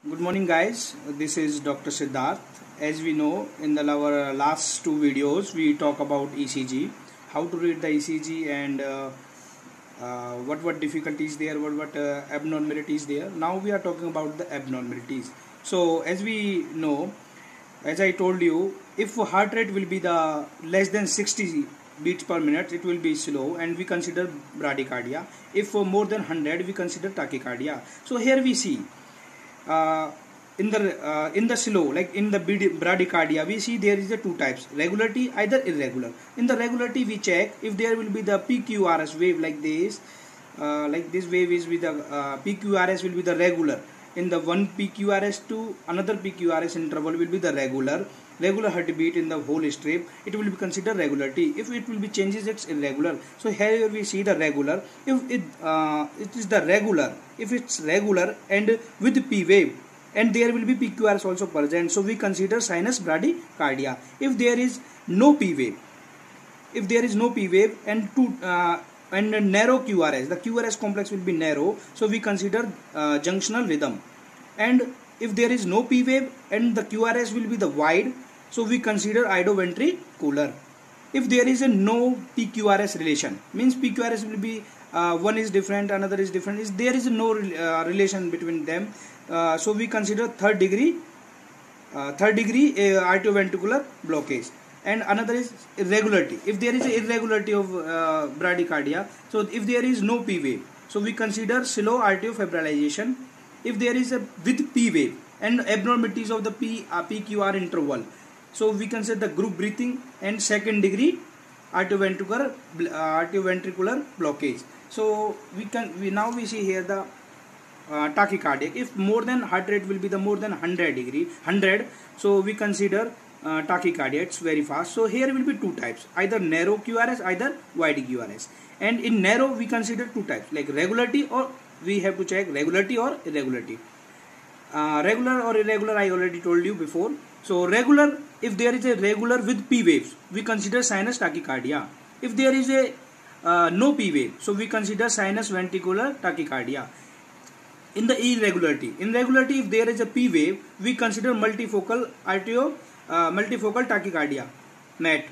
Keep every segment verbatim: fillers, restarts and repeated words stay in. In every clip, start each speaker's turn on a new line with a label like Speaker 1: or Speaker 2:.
Speaker 1: Good morning, guys. This is Doctor Siddharth. As we know, in the our last two videos, we talk about E C G, how to read the E C G, and uh, uh, what what difficulties there, what what uh, abnormalities there. Now we are talking about the abnormalities. So as we know, as I told you, if heart rate will be the less than sixty beats per minute, it will be slow, and we consider bradycardia. If for more than one hundred, we consider tachycardia. So here we see. Uh, in the uh, in the slow, like in the bradycardia, we see there is a two types: regularity, either irregular. In the regularity, we check if there will be the P Q R S wave like this, uh, like this wave is with the uh, P Q R S will be the regular. In the one P Q R S to another P Q R S interval will be the regular. Regular heartbeat in the whole strip, it will be considered regularity. If it will be changes, it's irregular. So here we see the regular. If it uh, it is the regular, if it's regular and with P wave, and there will be P Q R S also present, so we consider sinus bradycardia. If there is no P wave, if there is no P wave and two uh, and a narrow Q R S, the Q R S complex will be narrow, so we consider uh, junctional rhythm. And if there is no P wave and the Q R S will be the wide, so we consider idoventricular. If there is a no P Q R S relation, means P Q R S will be uh, one is different, another is different, is there is no uh, relation between them, uh, so we consider third degree uh, third degree uh, arterioventricular blockage. And another is irregularity. If there is an irregularity of uh, bradycardia, so if there is no P wave, so we consider slow arteriofibrillation. If there is a with P wave and abnormalities of the P uh, P Q R interval, so we consider the group breathing and second degree arterioventricular uh, arterioventricular blockage. So we can we now we see here the uh, tachycardic. If more than heart rate will be the more than one hundred degree one hundred, so we consider uh, tachycardia. It's very fast. So here will be two types: either narrow Q R S, either wide Q R S. And in narrow we consider two types, like regularity, or we have to check regularity or irregularity. Uh, regular or irregular, I already told you before. So regular, if there is a regular with P waves, we consider sinus tachycardia. If there is a uh, no P wave, so we consider sinus ventricular tachycardia. In the irregularity, irregularity, if there is a P wave, we consider multifocal arterio, uh, multifocal tachycardia, M A T.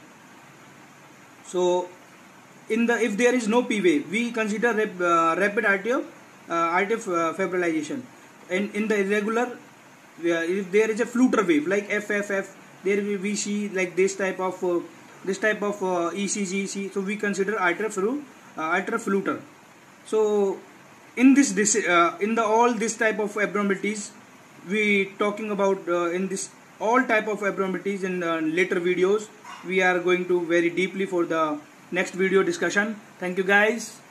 Speaker 1: So in the if there is no P wave, we consider rap, uh, rapid arterio uh, arteriofibrillation. And in the irregular, uh, if there is a flutter wave like F F F, there we, we see like this type of uh, this type of uh, E C G, so we consider arteriof uh, arterioflutter. So in this, this uh, in the all this type of abnormalities, we talking about uh, in this all type of abnormalities in uh, later videos. We are going to very deeply for the next video discussion. Thank you, guys.